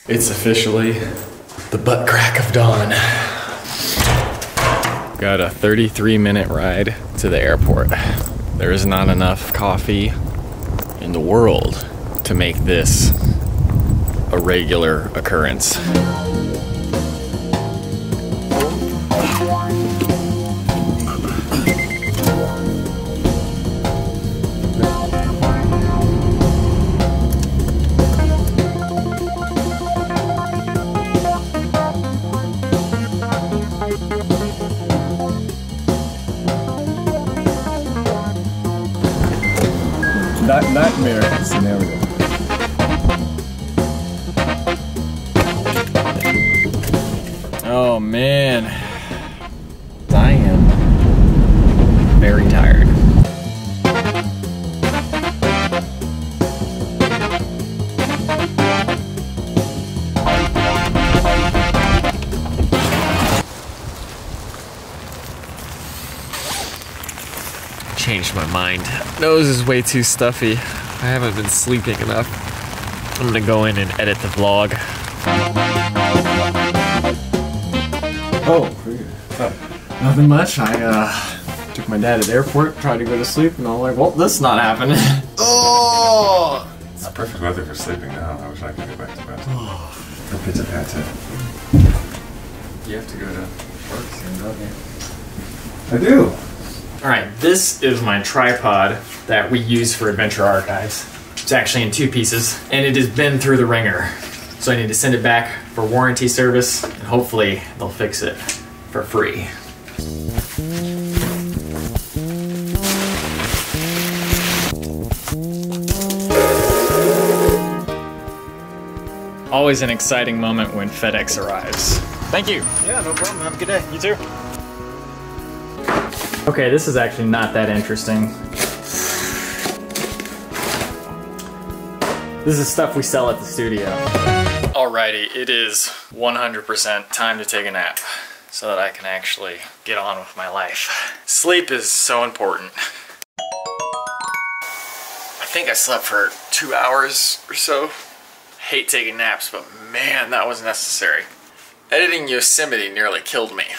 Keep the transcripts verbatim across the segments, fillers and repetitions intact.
It's officially the butt crack of dawn. Got a thirty-three minute ride to the airport. There is not enough coffee in the world to make this a regular occurrence. That nightmare scenario. Oh man, I am very tired. Changed my mind. Nose is way too stuffy. I haven't been sleeping enough. I'm gonna go in and edit the vlog. Oh, oh, nothing much. I uh, took my dad to the airport, tried to go to sleep, and I'm like, well, this is not happening. Oh! It's perfect weather for sleeping now. I wish I could go back to bed. Oh. A pizza pate. You have to go to work soon, don't you? I do. Alright, this is my tripod that we use for Adventure Archives. It's actually in two pieces, and it has been through the ringer. So I need to send it back for warranty service, and hopefully they'll fix it for free. Always an exciting moment when FedEx arrives. Thank you. Yeah, no problem. Have a good day. You too. Okay, this is actually not that interesting. This is stuff we sell at the studio. Alrighty, it is one hundred percent time to take a nap so that I can actually get on with my life. Sleep is so important. I think I slept for two hours or so. Hate taking naps, but man, that was necessary. Editing Yosemite nearly killed me.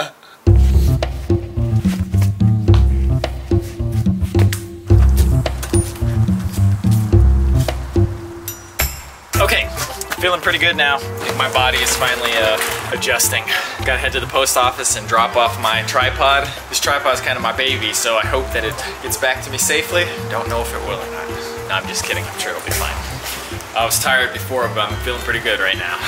Okay, feeling pretty good now. I think my body is finally uh, adjusting. Gotta head to the post office and drop off my tripod. This tripod is kind of my baby, so I hope that it gets back to me safely. Don't know if it will or not. No, I'm just kidding, I'm sure it'll be fine. I was tired before, but I'm feeling pretty good right now.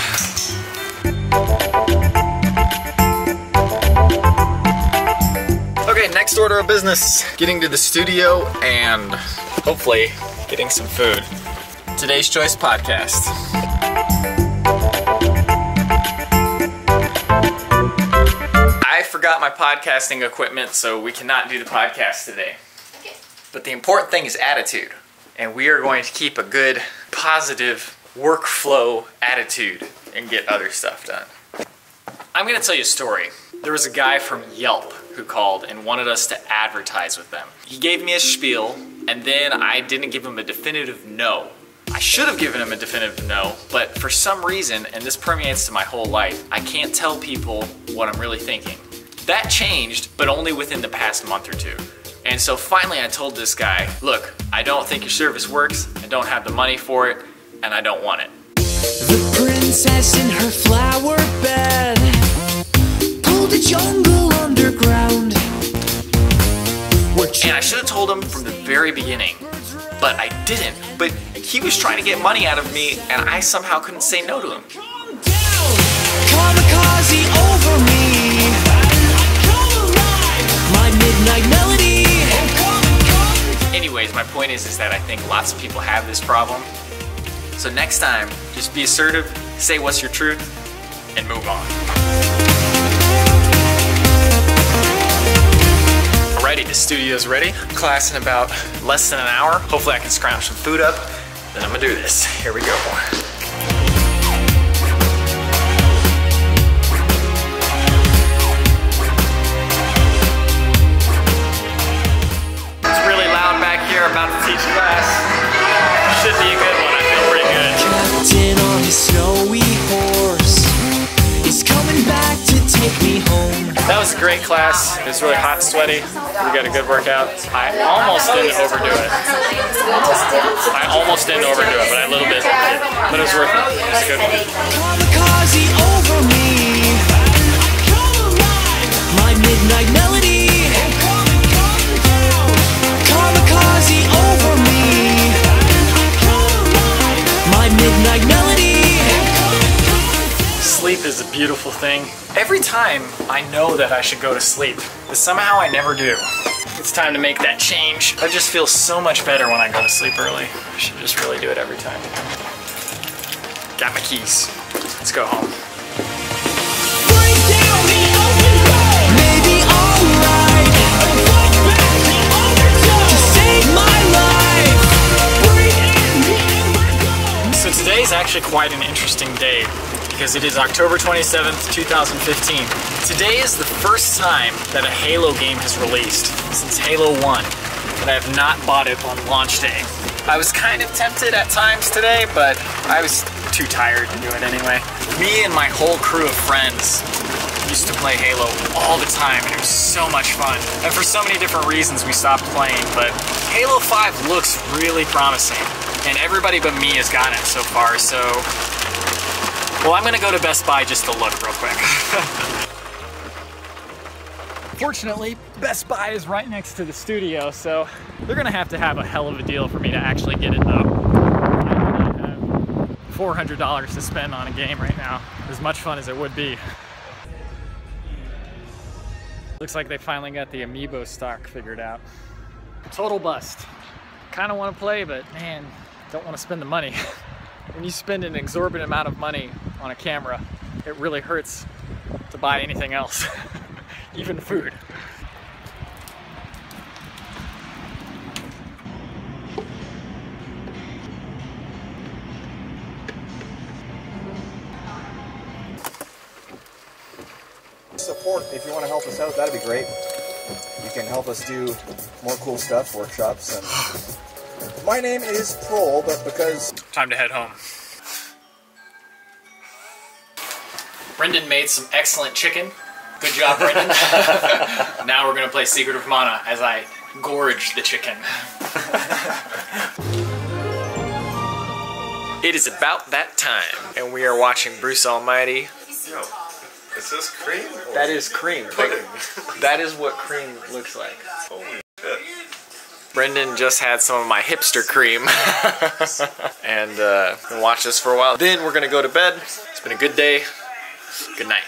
Okay, next order of business. Getting to the studio and hopefully getting some food. Today's Choice Podcast. I forgot my podcasting equipment, so we cannot do the podcast today. Okay. But the important thing is attitude. And we are going to keep a good, positive workflow attitude and get other stuff done. I'm gonna tell you a story. There was a guy from Yelp who called and wanted us to advertise with them. He gave me a spiel, and then I didn't give him a definitive no. I should have given him a definitive no, but for some reason, and this permeates to my whole life, I can't tell people what I'm really thinking. That changed, but only within the past month or two. And so finally I told this guy, look, I don't think your service works, I don't have the money for it, and I don't want it. The princess in her flower bed pulled a jungle underground. And I should have told him from the very beginning, but I didn't. But he was trying to get money out of me, and I somehow couldn't say no to him. Kamikaze over me, my midnight melody. Anyways, my point is, is that I think lots of people have this problem. So next time, just be assertive, say what's your truth, and move on. Alrighty, the studio's ready. Class in about less than an hour. Hopefully I can scrounge some food up. Then I'm gonna do this. Here we go. It's really loud back here. About to teach class. Should be a good one. I feel pretty good. Captain on his snowy a great class. It was really hot and sweaty. We got a good workout. I almost didn't overdo it. I almost didn't overdo it, but I a little bit did. But it was worth it. It was a good one. Kamikaze over me. My midnight melody. Kamikaze over me. My midnight melody. Sleep is a beautiful thing. Every time I know that I should go to sleep, but somehow I never do. It's time to make that change. I just feel so much better when I go to sleep early. I should just really do it every time. Got my keys. Let's go home. Maybe alright. To save my life. So today's actually quite an interesting day because it is October twenty-seventh, two thousand fifteen. Today is the first time that a Halo game has released since Halo one that I have not bought it on launch day. I was kind of tempted at times today, but I was too tired to do it anyway. Me and my whole crew of friends used to play Halo all the time, and it was so much fun. And for so many different reasons we stopped playing, but Halo five looks really promising, and everybody but me has gotten it so far, so... Well, I'm gonna go to Best Buy just to look real quick. Fortunately, Best Buy is right next to the studio, so they're gonna have to have a hell of a deal for me to actually get it though. I have four hundred dollars to spend on a game right now, as much fun as it would be. Looks like they finally got the amiibo stock figured out. Total bust. Kinda wanna play, but man, don't wanna spend the money. When you spend an exorbitant amount of money on a camera, it really hurts to buy anything else, even food. Support, if you want to help us out, that'd be great. You can help us do more cool stuff, workshops, and my name is Troll, but because... Time to head home. Brendan made some excellent chicken. Good job, Brendan. Now we're gonna play Secret of Mana as I gorge the chicken. It is about that time, and we are watching Bruce Almighty. Yo, is this cream? Or That is cream. pudding? That is what cream looks like. Holy shit. Brendan just had some of my hipster cream and uh, gonna watch this for a while. Then we're gonna go to bed. It's been a good day. Good night.